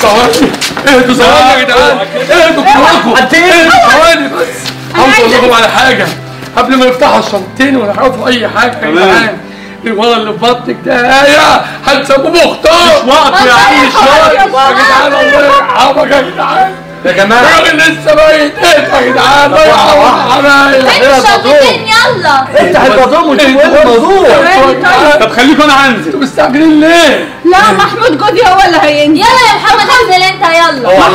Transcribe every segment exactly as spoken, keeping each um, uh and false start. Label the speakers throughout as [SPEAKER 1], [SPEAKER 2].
[SPEAKER 1] ثواني اهدوا ثواني يا جدعان، اهدوا كلكم، اهدوا ثواني بس. عاوز اقول لكم على حاجه قبل ما يفتحوا الشنطتين ولا يعرفوا اي حاجه يا جدعان. الولد اللي في بطنك ده يا هنسموه مختار. مش وقته يا عم، مش وقته يا جدعان. الله يرحمك يا جدعان يا جماعه. الراجل لسه ميت. اهدوا يا جدعان، الله يرحمك حبايبي.
[SPEAKER 2] افتحوا الشنطتين يلا.
[SPEAKER 3] افتح الباطون وشوف ايه الموضوع.
[SPEAKER 1] طب خليكم انا هنزل. انتوا مستعجلين ليه؟
[SPEAKER 4] لا محمود جوزي هو اللي هينزل.
[SPEAKER 2] يلا يا محمد انزل انت يلا.
[SPEAKER 3] هو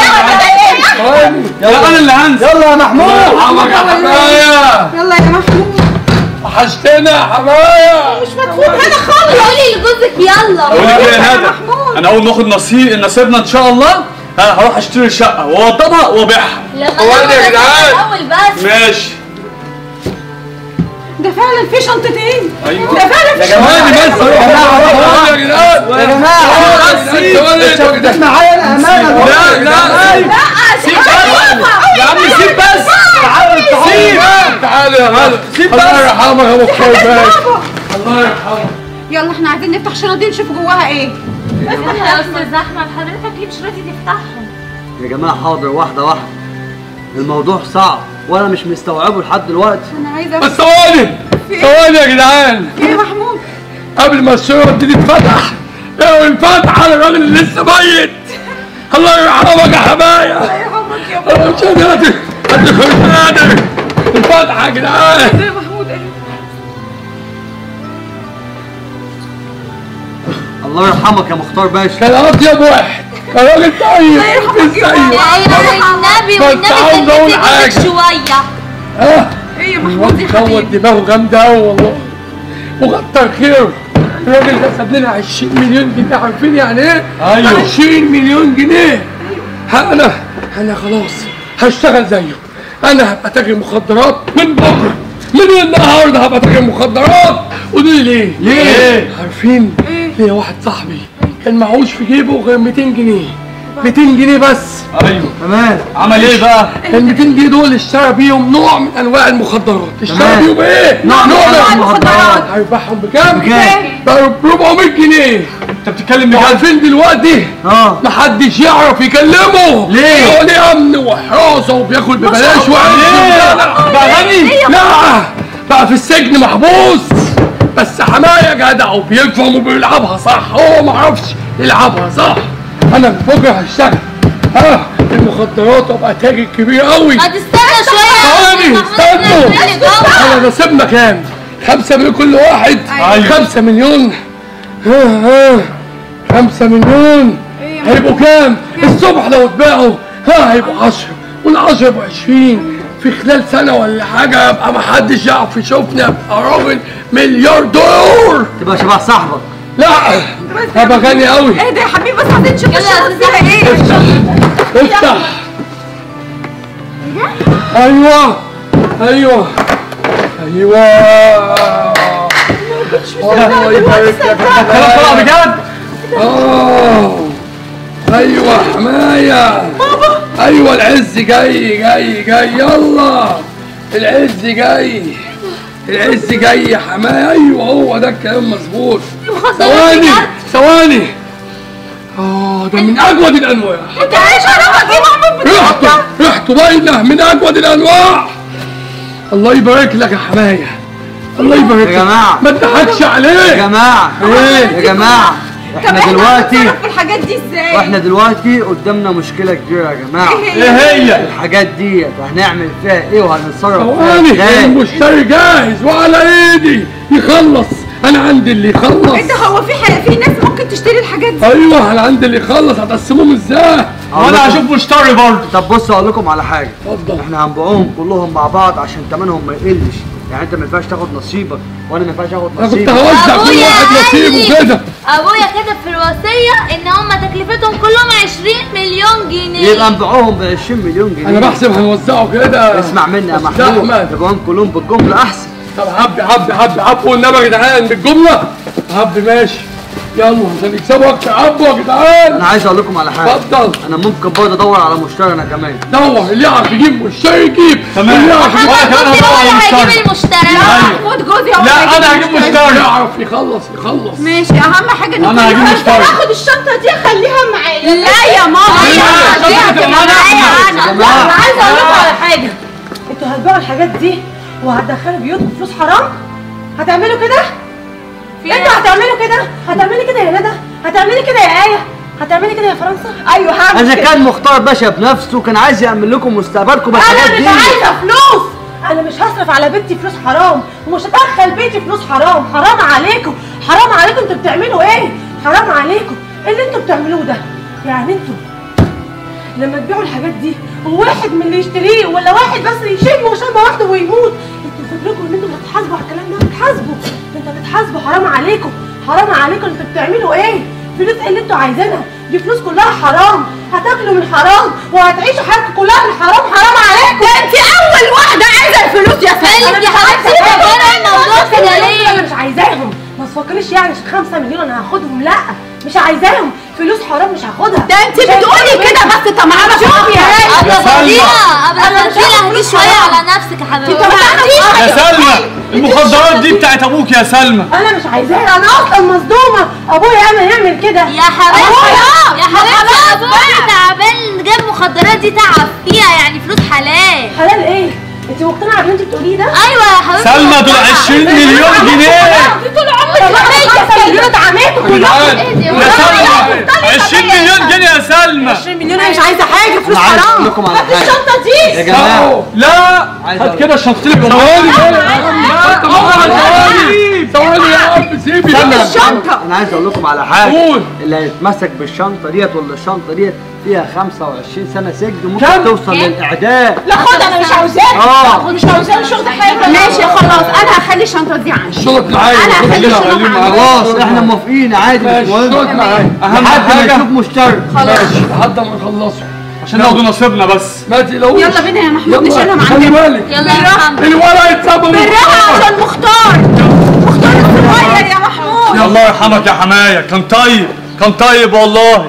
[SPEAKER 1] يلا انا اللي هنزل.
[SPEAKER 3] يلا يا محمود.
[SPEAKER 1] يرحمك يا حماية.
[SPEAKER 4] يلا يا محمود.
[SPEAKER 1] وحشتنا يا حماية.
[SPEAKER 4] مش مدفوع هنا خالص.
[SPEAKER 2] قولي لجوزك يلا.
[SPEAKER 5] اقول لك ايه يا ندى، انا اول ما اخد نصيب نصيبنا ان شاء الله هروح اشتري شقه واوضبها وابيعها.
[SPEAKER 2] لما
[SPEAKER 1] يا جدعان
[SPEAKER 2] الاول بس.
[SPEAKER 5] ماشي.
[SPEAKER 4] ده فعلا في شنطتين.
[SPEAKER 5] ايوه
[SPEAKER 4] ده فعلا في
[SPEAKER 1] ثواني بس يا جدعان.
[SPEAKER 3] يا جماعه الشنطتين معايا الامانه.
[SPEAKER 1] لا لا
[SPEAKER 4] لا سيب
[SPEAKER 5] يا عم سيب بس.
[SPEAKER 3] تعالوا
[SPEAKER 1] سيب تعالوا يا غالي.
[SPEAKER 5] سيب
[SPEAKER 1] الله
[SPEAKER 5] بس.
[SPEAKER 1] يرحمك يا مختار باشا. الله يرحمك.
[SPEAKER 4] يلا احنا عايزين نفتح شنطين نشوف جواها ايه.
[SPEAKER 2] افتح يا استاذ احمد، حضرتك ليه مش راضي تفتحهم؟
[SPEAKER 3] يا جماعه حاضر، واحده واحده. الموضوع صعب وانا مش مستوعبه لحد دلوقتي.
[SPEAKER 4] انا عايزه
[SPEAKER 1] بس ثواني ثواني يا جدعان.
[SPEAKER 4] ايه يا محمود؟
[SPEAKER 1] قبل ما الشنطه دي تتفتح لو انفتح على الراجل اللي لسه ميت. الله يرحمك يا حماية.
[SPEAKER 4] الله يرحمك يا بابا.
[SPEAKER 1] انا مش قادر ادخل مش قادر. الفتحه يا جدعان.
[SPEAKER 4] ايه يا محمود ايه؟
[SPEAKER 3] الله يرحمك يا مختار باشا.
[SPEAKER 1] كان اطيب واحد، كان راجل طيب.
[SPEAKER 4] الله يرحمك يا
[SPEAKER 1] ازاي؟
[SPEAKER 2] ايوه والنبي
[SPEAKER 1] بس
[SPEAKER 2] والنبي
[SPEAKER 1] عاوز اقول
[SPEAKER 2] كان
[SPEAKER 1] حاجة.
[SPEAKER 2] نفسك شويه.
[SPEAKER 1] اه
[SPEAKER 4] ايه يا محمود يا
[SPEAKER 1] دوت
[SPEAKER 4] حبيبي؟
[SPEAKER 1] دماغه جامده قوي والله، وكتر خيره. الراجل ده ساب لنا عشرين مليون جنيه. عارفين يعني ايه؟
[SPEAKER 5] ايوه
[SPEAKER 1] عشرين مليون جنيه. ها انا انا خلاص هشتغل زيه. انا هبقى تاجر مخدرات من بكره، من النهارده هبقى تاجر مخدرات. قولوا لي ليه؟
[SPEAKER 5] ليه؟
[SPEAKER 1] عارفين؟ ليا واحد صاحبي كان معهوش في جيبه غير مئتين جنيه. مئتين جنيه بس.
[SPEAKER 5] ايوه
[SPEAKER 3] تمام.
[SPEAKER 5] عمل ايه بقى؟
[SPEAKER 1] ال مئتين جنيه دول اشترى بيهم نوع من انواع المخدرات. اشترى
[SPEAKER 3] تمام.
[SPEAKER 1] بيهم ايه؟
[SPEAKER 3] نوع من أنواع المخدرات.
[SPEAKER 1] هيبيعهم بكام؟
[SPEAKER 3] بكام؟
[SPEAKER 1] ب أربعمية جنيه.
[SPEAKER 5] انت بتتكلم بجد؟
[SPEAKER 1] وعارفين دلوقتي
[SPEAKER 3] اه
[SPEAKER 1] محدش يعرف يكلمه.
[SPEAKER 3] ليه؟
[SPEAKER 1] هو ليه امن وحراسه وبياكل ببلاش وعايش.
[SPEAKER 5] بقى غني؟
[SPEAKER 1] لا بقى في السجن محبوس. بس حماية جدع وبيفهم وبيلعبها صح. هو معرفش يلعبها صح. انا من بكره هشتغل ها المخدرات وابقى تاجر كبير قوي.
[SPEAKER 2] هتستنى شويه.
[SPEAKER 1] ثواني استنوا. انا نصيبنا كام؟ خمسة مليون كل واحد.
[SPEAKER 5] أيوة.
[SPEAKER 1] خمسة مليون. ها ها خمسة مليون هيبقوا كام؟ الصبح لو اتباعوا ها هيبقوا عشرة، والعشرة يبقوا عشرين. في خلال سنة ولا حاجة يبقى محدش يعرف يشوفني. ابقى راجل مليار دولار.
[SPEAKER 3] تبقى شبه صاحبك.
[SPEAKER 1] لا هبقى غني قوي.
[SPEAKER 4] ايه ده يا حبيبي بس عايزين نشوف
[SPEAKER 2] يلا يا
[SPEAKER 4] الشنطه
[SPEAKER 2] أستاذ
[SPEAKER 4] فيها ايه.
[SPEAKER 1] افتح. ايوه ايوه ايوه. الله يبارك لك يا
[SPEAKER 5] طلع بجد؟
[SPEAKER 1] اه ايوه حماية. بابا ايوه العز جاي جاي جاي. يلا العز جاي، العز جاي يا حماية. ايوه هو ده الكلام مظبوط. ثواني ثواني. اه ده من اجود الانواع.
[SPEAKER 4] انت ايش عرفك ايه محمود
[SPEAKER 1] ريحته ريحته باينه من اجود الانواع. الله يبارك لك يا حماية. الله يبارك لك
[SPEAKER 3] يا جماعة.
[SPEAKER 1] ما تضحكش عليه
[SPEAKER 3] يا جماعه
[SPEAKER 1] ايه؟
[SPEAKER 3] يا جماعه احنا دلوقتي
[SPEAKER 4] هنتصرف في الحاجات دي ازاي؟
[SPEAKER 3] واحنا دلوقتي قدامنا مشكله كبيره يا جماعه.
[SPEAKER 4] ايه
[SPEAKER 5] ايه هي؟
[SPEAKER 3] الحاجات ديت هنعمل فيها ايه وهنتصرف فيها
[SPEAKER 1] ثواني.
[SPEAKER 3] ازاي؟
[SPEAKER 1] المشتري جاهز وعلى ايدي يخلص. انا عندي اللي يخلص.
[SPEAKER 4] انت هو في حاجة في ناس ممكن تشتري الحاجات دي؟
[SPEAKER 1] ايوه انا عندي اللي يخلص. هتقسموهم ازاي؟
[SPEAKER 5] وانا هشوف مشتري برضه.
[SPEAKER 3] طب بص اقول لكم على حاجه.
[SPEAKER 1] اتفضل.
[SPEAKER 3] احنا هنبيعوهم كلهم مع بعض عشان تمنهم ما يقلش. يعني انت ما ينفعش تاخد نصيبك وانا ما ينفعش اخد
[SPEAKER 1] انا كنت
[SPEAKER 3] نصيبي.
[SPEAKER 1] هوزع كل
[SPEAKER 2] أبويا
[SPEAKER 1] واحد
[SPEAKER 2] قال
[SPEAKER 1] نصيبه
[SPEAKER 2] لي-
[SPEAKER 1] كده.
[SPEAKER 2] ابويا كتب في الوصيه ان هم تكلفتهم كلهم عشرين مليون جنيه.
[SPEAKER 3] يبقى نبيعوهم ب عشرين مليون جنيه.
[SPEAKER 1] انا بحسب هنوزعه كده.
[SPEAKER 3] اسمع مني يا
[SPEAKER 1] بس
[SPEAKER 3] محمود،
[SPEAKER 1] أحمد.
[SPEAKER 3] نبيعهم كلهم بالجمله احسن.
[SPEAKER 1] طب هبي هبي هبي هبي والنبي يا جدعان بالجمله. هبي ماشي يلا عشان يكسبوا اكتر عبوا يا جدعان.
[SPEAKER 3] انا عايز اقول لكم على حاجه.
[SPEAKER 1] اتفضل.
[SPEAKER 3] انا ممكن برضه ادور على مشتري انا كمان.
[SPEAKER 1] دور اللي يعرف يجيب مشتري يجيب.
[SPEAKER 5] تمام.
[SPEAKER 1] اللي يعرف يجيب.
[SPEAKER 2] محمد جوزي هو اللي هيجيب المشتري.
[SPEAKER 4] محمود جوزي هو
[SPEAKER 5] لا انا هجيب مشتري.
[SPEAKER 1] يعرف يخلص يخلص.
[SPEAKER 4] ماشي، اهم حاجه ان
[SPEAKER 5] أنا هجيب مشتري.
[SPEAKER 4] هاخد الشنطه دي اخليها معايا. لا يا ماما
[SPEAKER 5] لا،
[SPEAKER 4] دي
[SPEAKER 5] الشنطة
[SPEAKER 4] هتبقى
[SPEAKER 5] معانا
[SPEAKER 4] معايا
[SPEAKER 5] إحنا.
[SPEAKER 4] انا.
[SPEAKER 3] جماعة.
[SPEAKER 4] انا عايزه اقول لكم على حاجه. انتوا هتبيعوا الحاجات دي وهتدخلوا بيوتكم فلوس حرام؟ هتعملوا كده؟ انتوا هتعملوا كده؟ هتعملي كده يا ندى؟ هتعملي كده يا آية؟ هتعملي كده يا فرنسا؟ ايوه هعمل
[SPEAKER 3] اذا
[SPEAKER 4] كده.
[SPEAKER 3] كان مختار باشا بنفسه كان عايز يعمل لكم مستقبلكم بالحاجات
[SPEAKER 4] انا
[SPEAKER 3] دي.
[SPEAKER 4] مش عايزه فلوس. انا مش هصرف على بنتي فلوس حرام ومش هدخل بيتي فلوس حرام. حرام عليكم، حرام عليكم. انتوا بتعملوا ايه؟ حرام عليكم. ايه اللي انتوا بتعملوه ده؟ يعني انتوا لما تبيعوا الحاجات دي وواحد من اللي يشتريه ولا واحد بس يشم شمه واحده ويموت، انتوا فاكرينكم ان انتوا هتتحاسبوا على الكلام ده؟ هتتحاسبوا، انتوا هتتحاسبوا. حرام عليكم، حرام عليكم. انتوا بتعملوا ايه؟ فلوس ايه اللي انتوا عايزينها؟ دي فلوس كلها حرام، هتاكلوا من حرام وهتعيشوا حياتكم كلها من حرام. حرام عليكم. ده انت اول واحده عايزه الفلوس يا فندم.
[SPEAKER 2] مالك يا حبيبتي؟ بره الموضوع كده ليه؟
[SPEAKER 4] انا مش عايزاهم. ما تفكريش يعني عشان خمسة مليون انا هاخدهم. لا مش عايزاهم. فلوس حرام مش هاخدها. ده انت بتقولي كده بس طمعانه. شوفي يا هاني
[SPEAKER 2] ابله فضيله ابله
[SPEAKER 4] أنا مش
[SPEAKER 2] فضيله
[SPEAKER 4] هاخد
[SPEAKER 2] اهدي
[SPEAKER 4] فلوس
[SPEAKER 2] شويه
[SPEAKER 4] حرام.
[SPEAKER 2] على نفسك يا حبيبتي.
[SPEAKER 4] انت ما تعرفيش.
[SPEAKER 5] يا سلمى المخدرات دي بتاعت ابوك يا سلمى.
[SPEAKER 4] انا مش عايزاها. انا اصلا مصدومه. ابويا انا يعمل كده
[SPEAKER 2] يا حبيبتي يا حبيبتي ابوكي تعبان جاب مخدرات دي تعب فيها يعني فلوس حلال.
[SPEAKER 4] حلال ايه؟ انت مقتنعه باللي انت بتقوليه ده؟
[SPEAKER 2] ايوه يا حبيبتي
[SPEAKER 5] سلمى دول عشرين مليون جنيه.
[SPEAKER 4] طول عمرك خمسة مليون عملتوا كلكم.
[SPEAKER 5] يا سلمى عشرين مليون جنيه يا سلمى.
[SPEAKER 4] عشرين مليون انا مش عايزه حاجه. فلوس
[SPEAKER 3] انا عايز
[SPEAKER 4] حرام.
[SPEAKER 3] اقول لكم على
[SPEAKER 4] هات
[SPEAKER 3] حاجه
[SPEAKER 4] الشنطه دي
[SPEAKER 3] يا جماعه.
[SPEAKER 5] لا
[SPEAKER 3] عايز
[SPEAKER 5] هات
[SPEAKER 3] أقول-
[SPEAKER 5] كده شنطتين
[SPEAKER 1] ثواني ثواني ثواني يا اب سيبي.
[SPEAKER 4] الشنطه.
[SPEAKER 3] انا عايز اقول لكم على حاجه.
[SPEAKER 1] قول.
[SPEAKER 3] اللي هيتمسك بالشنطه ديت ولا الشنطه ديت فيها خمسة وعشرين سنه سجن
[SPEAKER 1] كم؟
[SPEAKER 3] ممكن توصل للاعدام.
[SPEAKER 4] لا خد. انا مش عاوزاها.
[SPEAKER 3] اه
[SPEAKER 4] مش عاوزاها. الشنطه حلوه. ماشي خلاص. انا هخلي الشنطه دي عندي.
[SPEAKER 1] الشرط معايا.
[SPEAKER 4] أنا هخلي
[SPEAKER 1] خليها
[SPEAKER 4] الشنطة
[SPEAKER 1] خليها
[SPEAKER 4] معايا.
[SPEAKER 1] معايا.
[SPEAKER 3] خلاص احنا موافقين عادي مش
[SPEAKER 1] ماشي الشرط
[SPEAKER 3] مهم.
[SPEAKER 1] معايا.
[SPEAKER 5] اهم
[SPEAKER 3] لحد ما
[SPEAKER 5] حاجه
[SPEAKER 3] نشوف مشتري.
[SPEAKER 1] ماشي لحد ما نخلصوا
[SPEAKER 5] عشان ناخدوا نصيبنا بس.
[SPEAKER 1] ما تقلقوش.
[SPEAKER 4] يلا بينا يا محمود
[SPEAKER 1] يلا،
[SPEAKER 4] نشيلها معانا.
[SPEAKER 1] خلي بالك
[SPEAKER 2] يلا يا محمد.
[SPEAKER 1] الولد يتسبب
[SPEAKER 4] بالراحه عشان مختار. مختار الصغير يا محمود.
[SPEAKER 5] يا الله يرحمك يا حمايه. كان طيب كان طيب والله.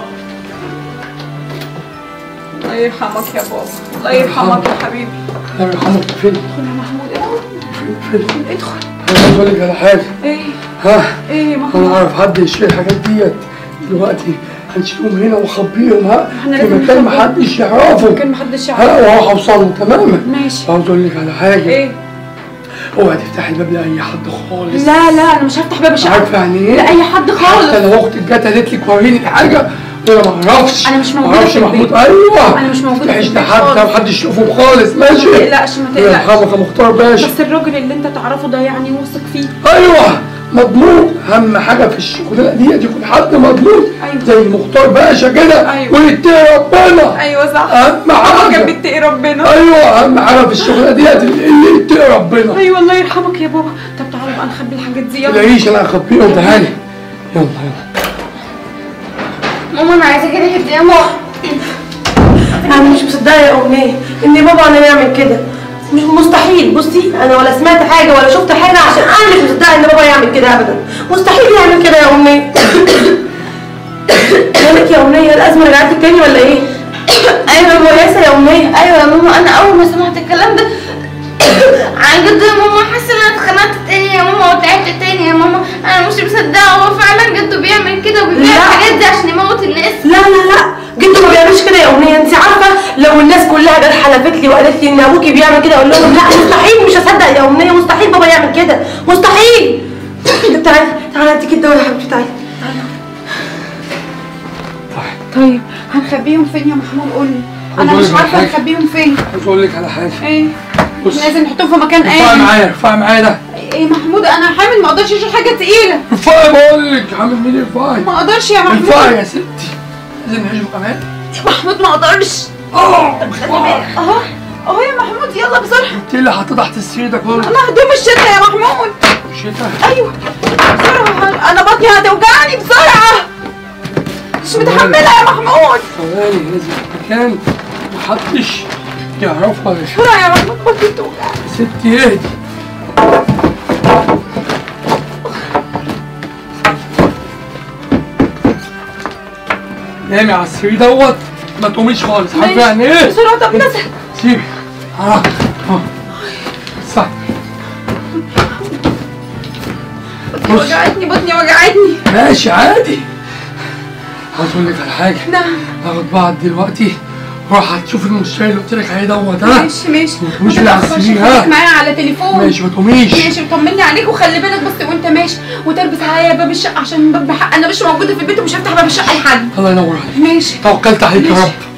[SPEAKER 4] الله يرحمك يا بابا. الله يرحمك يا حبيبي.
[SPEAKER 1] الله يرحمك. فين
[SPEAKER 4] ادخل يا محمود.
[SPEAKER 1] فين فين
[SPEAKER 4] ادخل.
[SPEAKER 1] انا عايز اقول لك على حاجه.
[SPEAKER 4] ايه
[SPEAKER 1] ها
[SPEAKER 4] ايه يا
[SPEAKER 1] انا
[SPEAKER 4] محمود؟
[SPEAKER 1] اعرف حد يشتري الحاجات ديت دلوقتي. هنشيلهم هنا ونخبيهم ها
[SPEAKER 4] احنا
[SPEAKER 1] في
[SPEAKER 4] لازم
[SPEAKER 1] مكان
[SPEAKER 4] نخبيهم.
[SPEAKER 1] محدش يعرفه.
[SPEAKER 4] كان محدش يعرف.
[SPEAKER 1] ها وراح اوصلهم تماما.
[SPEAKER 4] ماشي.
[SPEAKER 1] عاوز اقول لك على حاجه.
[SPEAKER 4] ايه؟
[SPEAKER 1] اوعي تفتحي الباب لاي حد خالص.
[SPEAKER 4] لا لا انا مش هفتح باب الشقه.
[SPEAKER 1] عارفه يعني ايه؟
[SPEAKER 4] لاي حد خالص.
[SPEAKER 1] حتى لو اختك جت قالت لك وريني الحاجه وانا ما اعرفش.
[SPEAKER 4] أنا مش موجودة
[SPEAKER 1] ما اعرفش
[SPEAKER 4] في البيت.
[SPEAKER 1] محمود. ايوه
[SPEAKER 4] أنا مش موجودة في
[SPEAKER 1] مش
[SPEAKER 4] البيت
[SPEAKER 1] لحد
[SPEAKER 4] خالص.
[SPEAKER 1] محدش يشوفهم خالص. ماشي
[SPEAKER 4] ما تقلقش ما
[SPEAKER 1] الله
[SPEAKER 4] تقلقش.
[SPEAKER 1] يرحمك يا مختار باشا.
[SPEAKER 4] بس الراجل اللي انت تعرفه ده يعني واثق فيه.
[SPEAKER 1] ايوه مضمون. اهم حاجه في الشغلانه ديت يكون حد مضمون.
[SPEAKER 4] أيوة.
[SPEAKER 1] زي المختار باشا كده.
[SPEAKER 4] أيوة.
[SPEAKER 1] ويتقي ربنا.
[SPEAKER 4] ايوه صح.
[SPEAKER 1] اهم
[SPEAKER 4] حاجه
[SPEAKER 1] حاجه.
[SPEAKER 4] بتقي ربنا.
[SPEAKER 1] ايوه اهم حاجه في الشغلانه ديت اللي يتقي ربنا.
[SPEAKER 4] ايوه الله يرحمك يا بابا. طب تعالوا بقى نخبي الحاجات دي. يلا
[SPEAKER 1] تلاقيش انا هخبيهم. تعالي يلا يلا.
[SPEAKER 2] ماما انا عايزه كده يا ماما.
[SPEAKER 4] انا مش مصدقه يا امنيه ان بابا انا يعمل كده. مش مستحيل. بصي انا ولا سمعت حاجه ولا شفت حاجه عشان انا مش مصدقه ان بابا يعمل كده ابدا. مستحيل يعمل كده يا امنيه. مالك يا امنيه؟ الازمه رجعت تاني ولا ايه؟ ايوه كويسه يا امنيه.
[SPEAKER 2] ايوه يا ماما انا اول ما سمعت الكلام ده عن جد يا ماما حاسه ان انا اتخنقت تاني يا ماما وتعبت تاني يا ماما. انا مش مصدقه هو فعلا جده بيعمل كده وبيبيع
[SPEAKER 4] لا.
[SPEAKER 2] الحاجات دي عشان يموت الناس.
[SPEAKER 4] لا لا لا جده ما بيعملش كده يا امنيه. انت عارفه لو الناس كلها جت حلفت لي وقالت لي ان ابوكي بيعمل كده اقول لهم لا مستحيل. مش هصدق يا امنيه. مستحيل بابا يعمل كده. مستحيل. تعالي تعالي اديكي الدواء يا حبيبتي. تعالي طيب هنخبيهم فين يا محمود؟ قولي. انا مش عارفه نخبيهم فين.
[SPEAKER 1] عايز اقول لك على حاجه.
[SPEAKER 4] ايه؟
[SPEAKER 1] بص
[SPEAKER 4] لازم نحطهم في مكان
[SPEAKER 1] ارفعي
[SPEAKER 4] امن.
[SPEAKER 1] معايا ارفعي معايا ده.
[SPEAKER 4] ايه محمود انا حامل ما اقدرش اشيل حاجه تقيله.
[SPEAKER 1] ارفعي بقول لك. عامل مين ارفعي؟
[SPEAKER 4] ما اقدرش يا محمود.
[SPEAKER 1] ارفعي يا ستي. لازم نعيش كمان.
[SPEAKER 4] يا محمود ما اقدرش.
[SPEAKER 1] اه
[SPEAKER 4] اهو اهو يا محمود يلا بسرعه.
[SPEAKER 1] انت اللي حاطه تحت السرير ده كله.
[SPEAKER 4] انا هدوم الشتا يا محمود.
[SPEAKER 1] شتا.
[SPEAKER 4] ايوه بسرعه انا بطني هتوجعني بسرعه. مش متحمله يا محمود.
[SPEAKER 1] ثواني لازم مكان محدش يعرفها. يا
[SPEAKER 4] بسرعه يا محمود بطني بتوجعني.
[SPEAKER 1] ستي اهدي. نامي على السرير دوت ما تقوميش خالص. عارفه يعني ايه؟
[SPEAKER 4] بسرعه. طب نزل.
[SPEAKER 1] سيبي. اه اه صح.
[SPEAKER 2] بطني وجعتني بطني وجعتني.
[SPEAKER 1] ماشي عادي. عاوز اقول لك على حاجه.
[SPEAKER 2] نعم.
[SPEAKER 1] هاخد بعض دلوقتي وراح هتشوف المشتري اللي قلت لك عليه دوت. ها
[SPEAKER 2] ماشي ماشي.
[SPEAKER 1] مش من على السرير. ها
[SPEAKER 2] معايا على تليفون.
[SPEAKER 1] ماشي ما تقوميش.
[SPEAKER 2] ماشي طمني عليك وخلي بالك بس وانت ماشي وتربس عليا باب الشقه عشان باب بحق انا مش موجوده في البيت ومش هفتح باب الشقه لحد.
[SPEAKER 1] الله ينور عليك.
[SPEAKER 2] ماشي.
[SPEAKER 1] توكلت عليك يا رب.